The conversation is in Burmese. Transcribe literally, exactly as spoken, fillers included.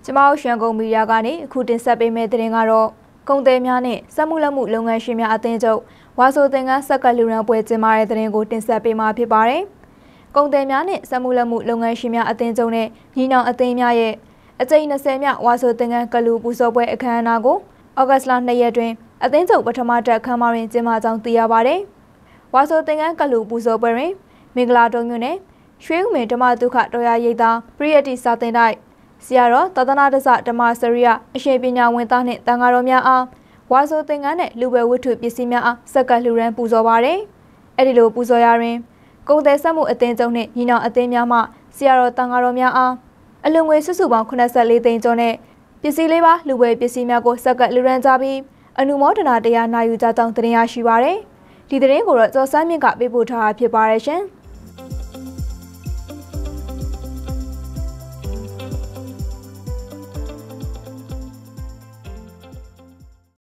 ကျမတို့ရွှေကုန်းမီဒီယာကနေအခုတင်ဆက်ပေးမယ့်သတင်းကတော့ကုန်သည်များနဲ့စက်မှုလက်မှုလုပ်ငန်းရှင်များအသင်းချုပ်ဝါဆိုသင်္ကန်းဆက်ကလူရန်ပွဲကျင်းပတဲ့သတင်းကိုတင်ဆက်ပေးမှာဖြစ်ပါတယ်။ကုန်သည်များနဲ့စက်မှုလက်မှုလုပ်ငန်းရှင်များအသင်းချုပ်နဲ့ညီနောင်အသင်းများရဲ့အကြိမ်၂၀မြောက်ဝါဆိုသင်္ကန်းကလူပူဇော်ပွဲအခမ်းအနားကိုဩဂတ်လ၂ရက်တွင်အသင်းချုပ်ပထမတက်ခမ်းမတွင်ကျင်းပကြောင်းသိရပါတယ်။ဝါဆိုသင်္ကန်းကလူပူဇော်ပွဲတွင်မင်္ဂလာတုံမြို့နယ်ရွှေဥမင်ဓမ္မဒုက္ခတော်ရရိပ်သာပရိယတ္တိစာသင်တိုက်ဆရာတော်သဒ္ဒနာတစဓမ္မစရိယအရှင်ပညာဝန်သားနှင့်တန်ဃာတော်များအားဝါဆိုသင်္ကန်းနဲ့လူပဲဝတ္ထုပစ္စည်းများအားစက္ကလှူရန်ပူဇော်ပါတယ်။အဲဒီလိုပူဇော်ရာတွင်ကုန်သည်ဆက်မှုအသင်းချုပ်နှင့်ညီနောင်အသင်းများမှဆရာတော်တန်ဃာတော်များအားအလူငွေစုစုပေါင်း၈၄သိန်းကျော်နဲ့ပစ္စည်းလေးပါလူပဲပစ္စည်းများကိုစက္ကလှူရန်ကြပြီးအနုမောဒနာတရားနာယူကြကြောင်းတင်ရရှိပါရယ်။ဒီသတင်းကိုတော့ကျော်စန်းမြင့်ကပေးပို့ထားတာဖြစ်ပါတယ်ရှင်။